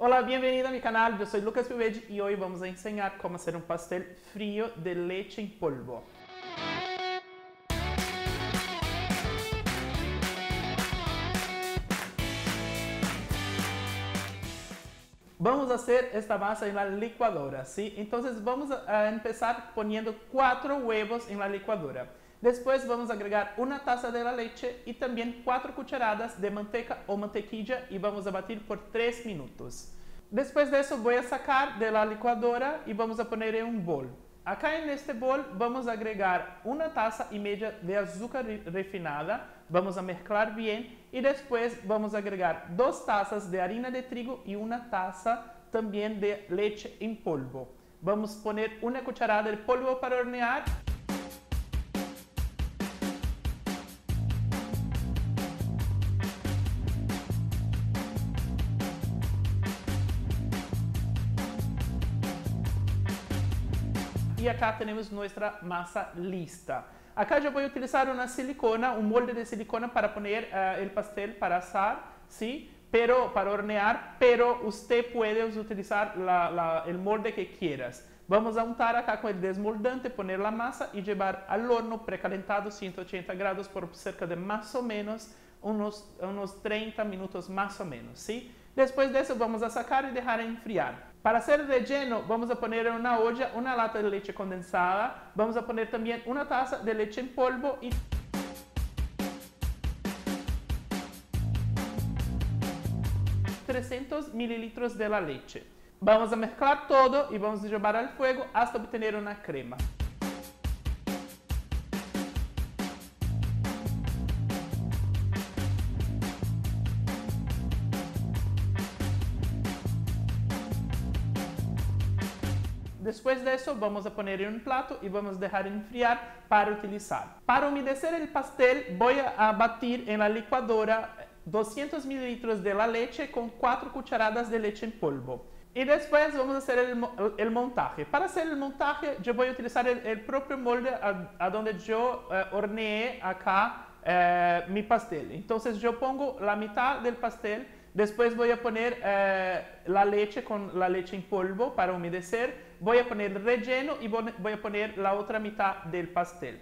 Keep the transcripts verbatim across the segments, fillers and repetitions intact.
Hola, bienvenido a mi canal, yo soy Lucas Pioveggi y hoy vamos a enseñar cómo hacer un pastel frío de leche en polvo. Vamos a hacer esta masa en la licuadora, ¿sí? Entonces vamos a empezar poniendo cuatro huevos en la licuadora. Después vamos a agregar una taza de la leche y también cuatro cucharadas de manteca o mantequilla y vamos a batir por tres minutos. Después de eso voy a sacar de la licuadora y vamos a poner en un bol. Acá en este bol vamos a agregar una taza y media de azúcar refinada, vamos a mezclar bien y después vamos a agregar dos tazas de harina de trigo y una taza también de leche en polvo. Vamos a poner una cucharada de polvo para hornear. Y acá tenemos nuestra masa lista. Acá yo voy a utilizar una silicona, un molde de silicona para poner uh, el pastel para asar, ¿sí? Pero para hornear, pero usted puede utilizar la, la, el molde que quieras. Vamos a untar acá con el desmoldante, poner la masa y llevar al horno precalentado ciento ochenta grados por cerca de más o menos unos, unos treinta minutos más o menos, ¿sí? Después de eso vamos a sacar y dejar enfriar. Para hacer el relleno vamos a poner en una olla una lata de leche condensada, vamos a poner también una taza de leche en polvo y trescientos mililitros de la leche. Vamos a mezclar todo y vamos a llevar al fuego hasta obtener una crema. Después de eso vamos a poner en un plato y vamos a dejar enfriar para utilizar. Para humedecer el pastel voy a batir en la licuadora doscientos mililitros de la leche con cuatro cucharadas de leche en polvo. Y después vamos a hacer el, el montaje. Para hacer el montaje yo voy a utilizar el, el propio molde a, a donde yo eh, horneé acá eh, mi pastel. Entonces yo pongo la mitad del pastel. Después voy a poner eh, la leche con la leche en polvo para humedecer. Voy a poner el relleno y voy a poner la otra mitad del pastel.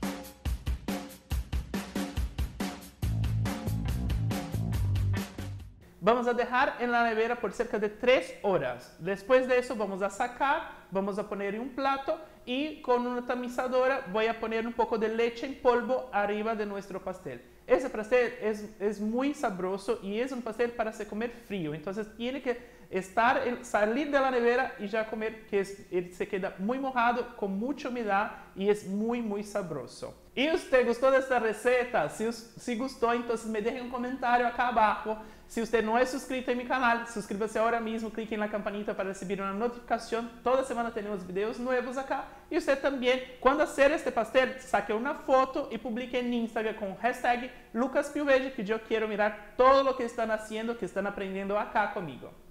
Vamos a dejar en la nevera por cerca de tres horas. Después de eso vamos a sacar, vamos a poner en un plato y con una tamizadora voy a poner un poco de leche en polvo arriba de nuestro pastel. Ese pastel es, es muy sabroso y es un pastel para se comer frío. Entonces tiene que estar, salir de la nevera y ya comer, que es, se queda muy mojado, con mucha humedad y es muy, muy sabroso. ¿Y usted gustó de esta receta? Si, si gustó, entonces me deje un comentario acá abajo. Si usted no es suscrito en mi canal, suscríbase ahora mismo, clique en la campanita para recibir una notificación. Toda semana tenemos videos nuevos acá. Y usted también, cuando hacer este pastel, saque una foto y publique en Instagram con hashtag Lucas Pioveggi, que yo quiero mirar todo lo que están haciendo, que están aprendiendo acá conmigo.